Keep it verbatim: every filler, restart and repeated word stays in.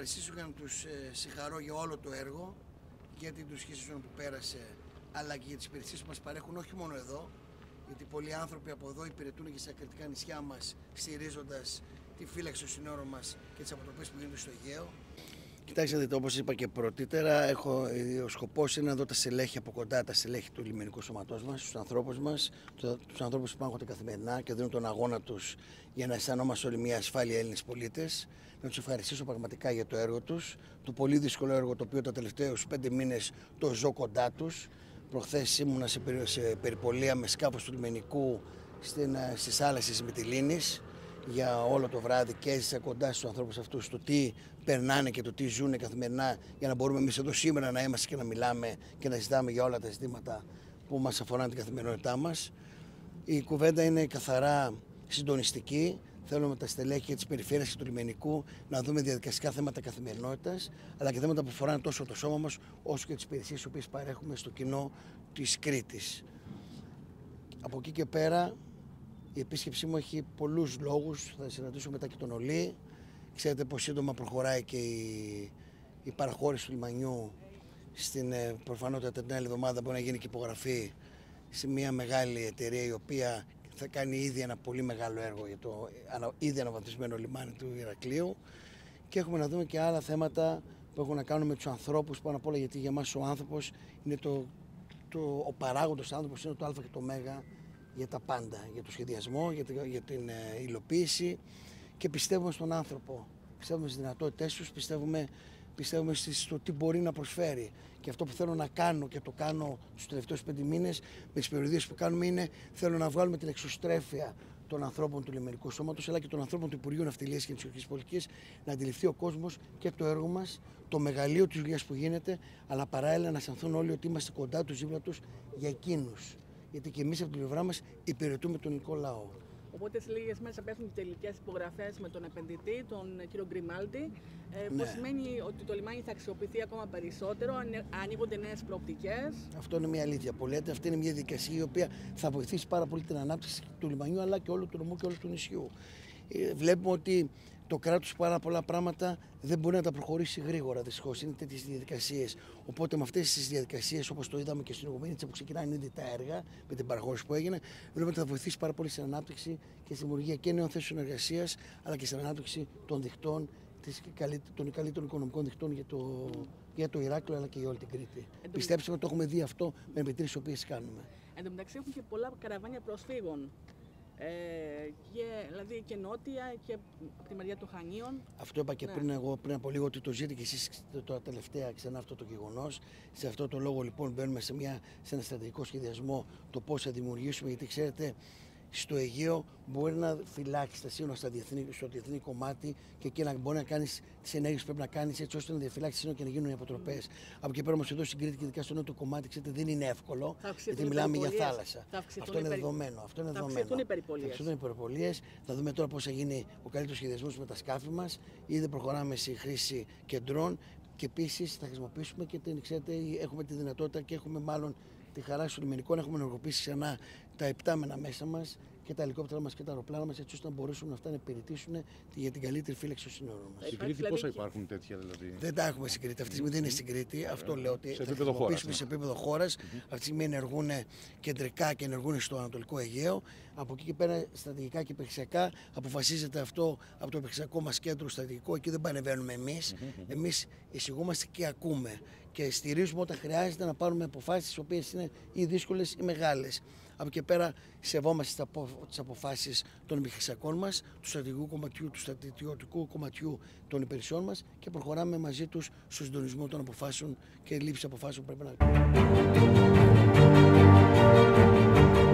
ευχαριστήσω και να τους ε, συγχαρώ για όλο το έργο, για την τουριστική σεζόν που πέρασε, αλλά και για τις υπηρεσίες που μας παρέχουν όχι μόνο εδώ, γιατί πολλοί άνθρωποι από εδώ υπηρετούν και στα κρατικά νησιά μας, στηρίζοντας τη φύλαξη των συνόρων μας και τις αποτροπές που γίνονται στο Αιγαίο. Κοιτάξτε, δείτε, όπως είπα και πρωτήτερα, έχω, ο σκοπός είναι να δω τα στελέχη από κοντά, τα στελέχη του λιμενικού σώματός μας, τους ανθρώπους μας, τους ανθρώπους που πάγονται καθημερινά και δίνουν τον αγώνα τους για να αισθανόμαστε όλοι μια ασφάλεια Έλληνες πολίτες. Να τους ευχαριστήσω πραγματικά για το έργο τους, το πολύ δύσκολο έργο το οποίο τα τελευταίους πέντε μήνες το ζω κοντά τους. Προχθές ήμουνα σε, περι, σε περιπολία με σκάφος του λιμενικού στις θάλασσες της Μυτιλήνης για όλο το βράδυ και έζησα κοντά στους ανθρώπους αυτούς το τι περνάνε και το τι ζουν καθημερινά, για να μπορούμε εμείς εδώ σήμερα να είμαστε και να μιλάμε και να συζητάμε για όλα τα ζητήματα που μας αφορούν την καθημερινότητά μας. Η κουβέντα είναι καθαρά συντονιστική. Θέλουμε τα στελέχη και της περιφέρειας και του λιμενικού να δούμε διαδικαστικά θέματα καθημερινότητας, αλλά και θέματα που αφορούν τόσο το σώμα μας όσο και τις υπηρεσίες τις οποίες παρέχουμε στο κοινό της Κρήτης. Από εκεί και πέρα, η επίσκεψή μου έχει πολλούς λόγους. Θα συναντήσω μετά και τον Ολή. Ξέρετε πως σύντομα προχωράει και η, η παραχώρηση του λιμανιού. Στην προφανότητα την άλλη εβδομάδα μπορεί να γίνει και υπογραφή σε μια μεγάλη εταιρεία η οποία θα κάνει ήδη ένα πολύ μεγάλο έργο για το ήδη αναβαθμισμένο λιμάνι του Ηρακλείου. Και έχουμε να δούμε και άλλα θέματα που έχουν να κάνουν με τους ανθρώπους πάνω απ' όλα, γιατί για μας ο άνθρωπος είναι το, το, ο παράγοντας άνθρωπος είναι το α και το μέγα για τα πάντα, για το σχεδιασμό, για την, για την ε, υλοποίηση, και πιστεύουμε στον άνθρωπο, πιστεύουμε στις δυνατότητές τους, πιστεύουμε, πιστεύουμε στο τι μπορεί να προσφέρει. Και αυτό που θέλω να κάνω και το κάνω τους τελευταίους πέντε μήνες με τις περιοδίες που κάνουμε είναι θέλω να βγάλουμε την εξωστρέφεια των ανθρώπων του λιμενικού σώματος αλλά και των ανθρώπων του Υπουργείου Ναυτιλίας και της Ιδιωτικής Πολιτικής, να αντιληφθεί ο κόσμος και το έργο μας, το μεγαλείο της δουλειάς που γίνεται, αλλά παράλληλα να αισθανθούν όλοι ότι είμαστε κοντά τους, δίπλα τους για εκείνους. Γιατί και εμείς από την πλευρά μας υπηρετούμε τον ελληνικό λαό. Οπότε σε λίγες μέρες θα πέσουν και τελικές υπογραφές με τον επενδυτή, τον κύριο Γκριμάλτη, ε, που ναι. σημαίνει ότι το λιμάνι θα αξιοποιηθεί ακόμα περισσότερο, ανοίγονται νέες προοπτικές. Αυτό είναι μια αλήθεια που λέτε. Αυτή είναι μια διαδικασία η οποία θα βοηθήσει πάρα πολύ την ανάπτυξη του λιμανιού αλλά και όλου του νομού και όλου του νησιού. Ε, βλέπουμε ότι το κράτος πάρα πολλά πράγματα δεν μπορεί να τα προχωρήσει γρήγορα, δυστυχώς. Είναι τέτοιες διαδικασίες. Οπότε με αυτές τις διαδικασίες, όπως το είδαμε και στην Ουγγουμίνιτσα που ξεκινάνε ήδη τα έργα, με την παραχώρηση που έγινε, βλέπουμε ότι θα βοηθήσει πάρα πολύ στην ανάπτυξη και στη δημιουργία και νέων θέσεων εργασίας, αλλά και στην ανάπτυξη των δικτών, των καλύτερων οικονομικών δικτών για το, για το Ηράκλειο αλλά και για όλη την Κρήτη. Εντω... Πιστέψτε με, το έχουμε δει αυτό με επιτρήσεις τις οποίες κάνουμε. Εν τω μεταξύ έχουν και πολλά καραβάνια προσφύγων. Ε, και, δηλαδή και νότια και από τη μεριά των Χανίων. Αυτό είπα και ναι. πριν, εγώ, πριν από λίγο, ότι το ζείτε και εσείς τώρα τελευταία ξανά αυτό το γεγονός. Σε αυτό το λόγο λοιπόν μπαίνουμε σε, μια, σε ένα στρατηγικό σχεδιασμό το πώς θα δημιουργήσουμε, γιατί ξέρετε στο Αιγαίο μπορεί να φυλάξει τα σύνορα στο διεθνή, στο διεθνή κομμάτι και εκεί να μπορεί να κάνει τις ενέργειες που πρέπει να κάνει έτσι ώστε να διαφυλάξει σύνορα και να γίνουν οι αποτροπές. Από εκεί πέρα όμως εδώ στην Κρήτη και ειδικά στο νότιο κομμάτι, ξέρετε, δεν είναι εύκολο, γιατί μιλάμε για θάλασσα. Αυτό είναι δεδομένο. Αυτό είναι θα αυξηθούν οι περιπολίες. Θα αυξηθούν οι περιπολίες. Θα δούμε τώρα πώς θα γίνει ο καλύτερος σχεδιασμός με τα σκάφη μας. Ήδη προχωράμε στη χρήση κεντρών και επίσης θα χρησιμοποιήσουμε και την, ξέρετε, έχουμε τη δυνατότητα και έχουμε μάλλον τη χαρά στο λιμενικό να έχουμε ενεργοποιήσει ξανά τα επτάμενα μέσα μας και τα ελικόπτερα μας και τα αεροπλάνα μας, έτσι ώστε να μπορέσουν αυτά να υπηρετήσουν για την καλύτερη φύλαξη των συνόρων μας. Στην Κρήτη πόσα υπάρχουν τέτοια δηλαδή? Δεν τα έχουμε στην Κρήτη. Αυτή τη στιγμή δεν είναι στην Κρήτη. Αυτό λέω ότι σε θα επίπεδο χρησιμοποιήσουμε χώρας, σε επίπεδο χώρας. Mm-hmm. Αυτή τη στιγμή ενεργούν κεντρικά και ενεργούν στο Ανατολικό Αιγαίο. Από εκεί και πέρα στρατηγικά και επεξιακά αποφασίζεται αυτό από το επεξιακό μας κέντρο στρατηγικό. Εκεί δεν πανεβαίνουμε εμείς. Mm-hmm. Εμείς εισηγούμαστε και ακούμε. Και στηρίζουμε όταν χρειάζεται να πάρουμε αποφάσεις τις οποίες είναι ή δύσκολες ή μεγάλες. Από εκεί πέρα σεβόμαστε τις αποφάσεις των επιχειρησιακών μας, του στρατηγικού κομματιού, του στρατιωτικού κομματιού των υπηρεσιών μας και προχωράμε μαζί τους στο συντονισμό των αποφάσεων και λήψη αποφάσεων που πρέπει να κάνουμε.